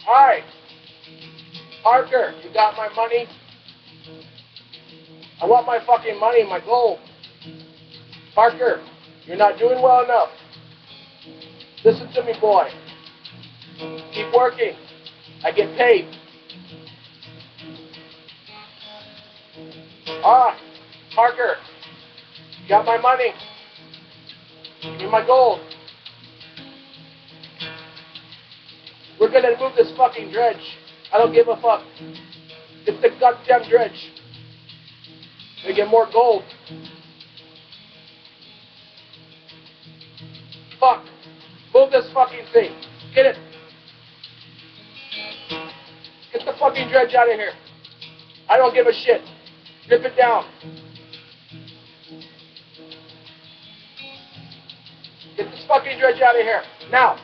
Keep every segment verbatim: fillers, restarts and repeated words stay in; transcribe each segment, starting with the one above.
Alright. Parker, you got my money? I want my fucking money, my gold. Parker, you're not doing well enough. Listen to me, boy. Keep working. I get paid. Ah, Parker, you got my money. Give me my gold. We're gonna move this fucking dredge. I don't give a fuck. It's the goddamn dredge. We get more gold. Fuck. Move this fucking thing. Get it. Get the fucking dredge out of here. I don't give a shit. Rip it down. Get this fucking dredge out of here. Now.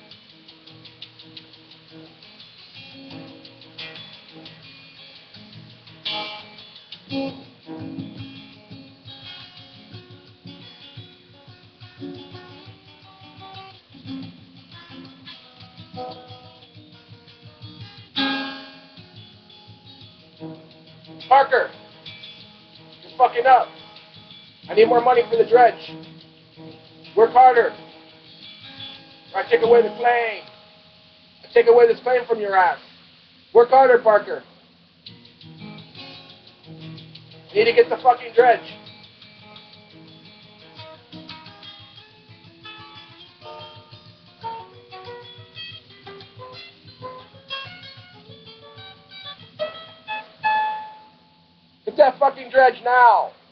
Parker, you're fucking up. I need more money for the dredge. Work harder. Or I take away the claim. I take away this claim from your ass. Work harder, Parker. You need to get the fucking dredge. Get that fucking dredge now.